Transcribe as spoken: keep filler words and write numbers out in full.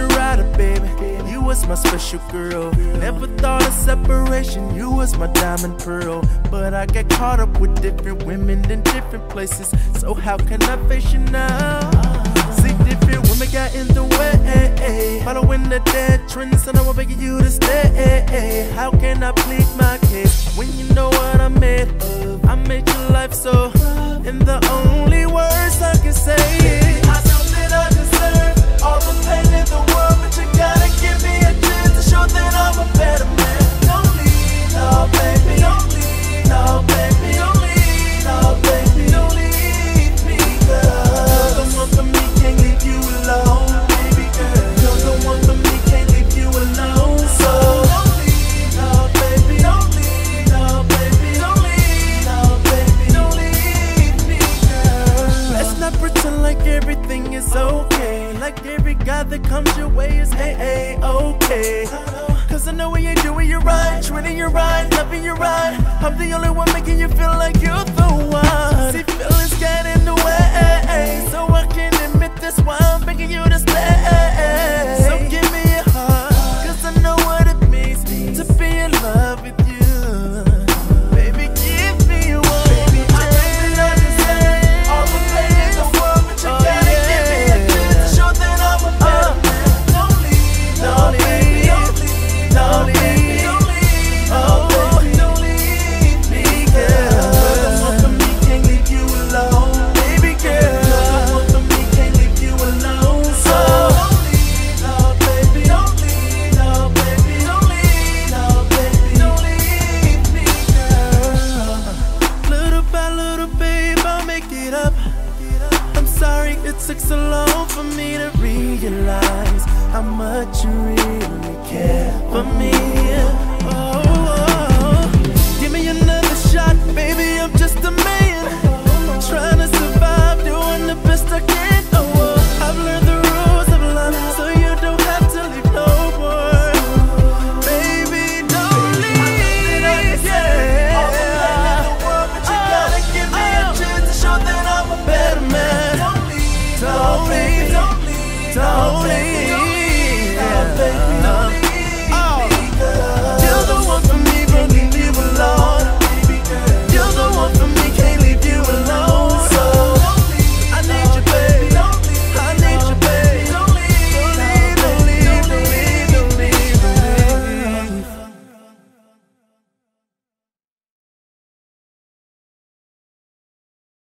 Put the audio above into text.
rider, baby. You was my special girl. Never thought of separation, you was my diamond pearl. But I got caught up with different women in different places. So how can I face you now? See, different women got in the way, following the dead trends, and I'm begging you to stay. How can I plead my case when you know what I made of? I made your life so, and the only words I can say is I know that I deserve all the pain in the world, but you gotta give me a chance to show that I'm a better man. Don't leave, no baby, don't leave, no baby, don't leave, no baby, don't leave me, girl. You're the one for me, can't leave you alone, baby girl. You're the one for me, can't leave you alone. So don't leave, no baby, don't leave, no baby, don't leave, no baby, don't leave me, girl. Let's not pretend like everything is okay, like every guy that comes your way is A-A-okay. Cause I know when you're doing you right, treating you right, loving you right, I'm the only one making you feel like you're the one. See, feelings get in the way, so I can admit that's why I'm begging you to stay. So give me your heart, cause I know what it means to be in love with you. Baby, give me your one. Baby, I know that I deserve all the pain in the world, but you gotta give me a chance to show that I'm a better man. Don't leave, no baby, don't leave, no baby, don't leave, oh baby, don't leave me, girl. You're the one for me, can't leave you alone, baby girl. You're the one for me, can't leave you alone. So don't leave, no baby, don't leave, no baby, don't leave, no baby, don't leave me, girl. Little by little, babe, I'll make it up. I'm sorry it took so long for me to realize how much you really care for me.